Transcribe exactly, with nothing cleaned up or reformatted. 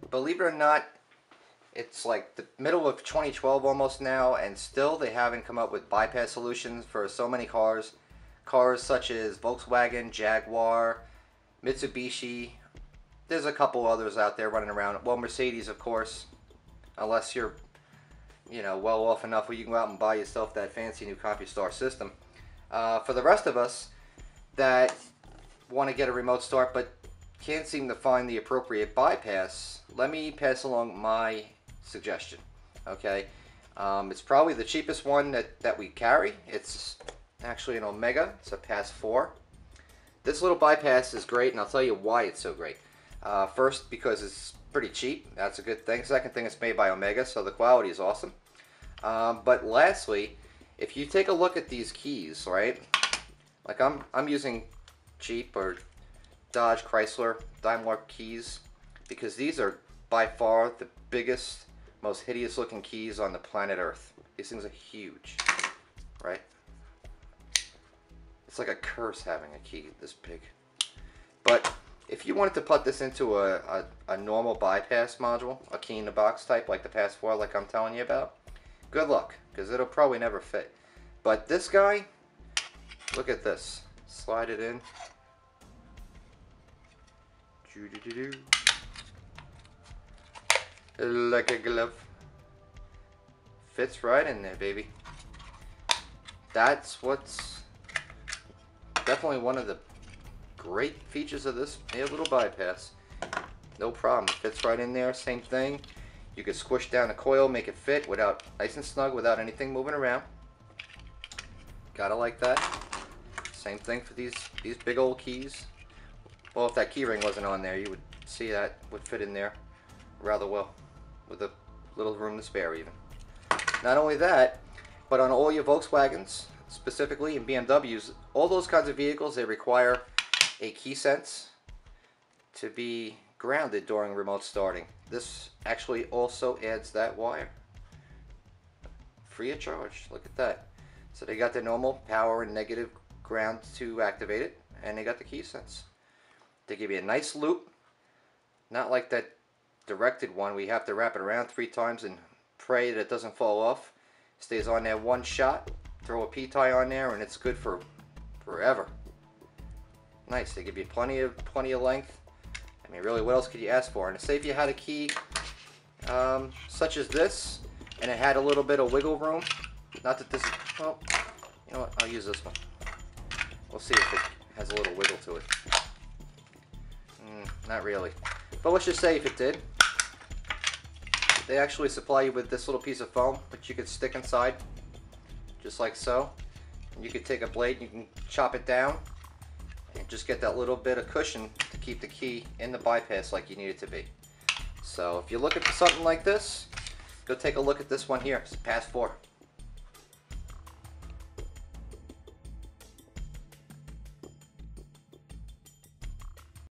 believe it or not, it's like the middle of twenty twelve almost now, and still they haven't come up with bypass solutions for so many cars. Cars such as Volkswagen, Jaguar, Mitsubishi. There's a couple others out there running around. Well, Mercedes, of course, unless you're, you know, well off enough where you can go out and buy yourself that fancy new CompuStar system. Uh, for the rest of us that want to get a remote start but can't seem to find the appropriate bypass, let me pass along my suggestion. Okay, um, it's probably the cheapest one that, that we carry. It's actually an Omega. It's a Pass four. This little bypass is great, and I'll tell you why it's so great. Uh, first, because it's pretty cheap. That's a good thing. Second thing, it's made by Omega, so the quality is awesome. Um, but lastly, if you take a look at these keys, right? Like I'm, I'm using Jeep or Dodge, Chrysler, Daimler keys because these are by far the biggest, most hideous looking keys on the planet Earth. These things are huge, right? It's like a curse having a key this big. But if you wanted to put this into a, a, a normal bypass module, a key in the box type like the Pass four like I'm telling you about, good luck, because it'll probably never fit. But this guy, look at this. Slide it in. Like a glove. Fits right in there, baby. That's what's definitely one of the great features of this little bypass. No problem. It fits right in there. Same thing. You can squish down the coil, make it fit without nice and snug without anything moving around. Gotta like that. Same thing for these these big old keys. Well, if that key ring wasn't on there, you would see that would fit in there rather well with a little room to spare even. Not only that, but on all your Volkswagens specifically and B M Ws, all those kinds of vehicles, they require a key sense to be grounded during remote starting. This actually also adds that wire free of charge. Look at that. So they got the normal power and negative ground to activate it, and they got the key sense. They give you a nice loop, not like that directed one. We have to wrap it around three times and pray that it doesn't fall off. Stays on there one shot. Throw a P-tie on there, and it's good for forever. Nice. They give you plenty of plenty of length. I mean, really, what else could you ask for? And say if you had a key um, such as this, and it had a little bit of wiggle room. Not that this is, well, you know what? I'll use this one. We'll see if it has a little wiggle to it. Mm, not really. But let's just say if it did. They actually supply you with this little piece of foam, which you could stick inside, just like so. And you could take a blade, and you can chop it down, and just get that little bit of cushion to keep the key in the bypass like you need it to be. So if you're looking for something like this, go take a look at this one here. It's a Pass four.